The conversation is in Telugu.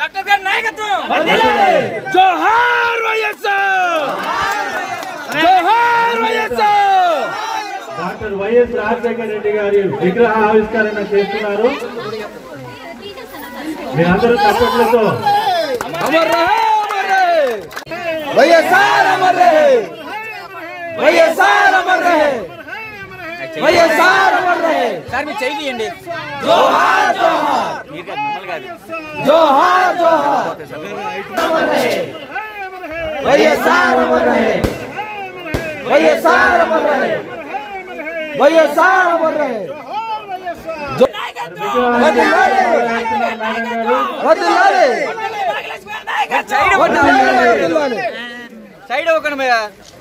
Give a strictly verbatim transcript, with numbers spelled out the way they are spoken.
డాక్టర్ గారి నాయకత్వం జోహార్ వైఎస్ఆర్ జోహార్ వైఎస్ఆర్ డాక్టర్ వైఎస్ రాజశేఖర రెడ్డి గారి విగ్రహ ఆవిష్కరణ చేస్తున్నారు. మీరందరూ తప్పట్లతో అమర్ రహే అమర్ రహే వైఎస్ఆర్ అమర్ రహే వైఎస్ఆర్ అమర్ రహే వైఎస్ఆర్ అమర్ రహే సార్ మీరు చేయి తీయండి. జోహార్ జోహార్ జోహార్ జోహార్ అమర్ రహే వైఎస్ఆర్ అమర్ రహే వైఎస్ఆర్ అమర్ రహే వైఎస్ఆర్ అమర్ రహే సైడ్ ఒకటి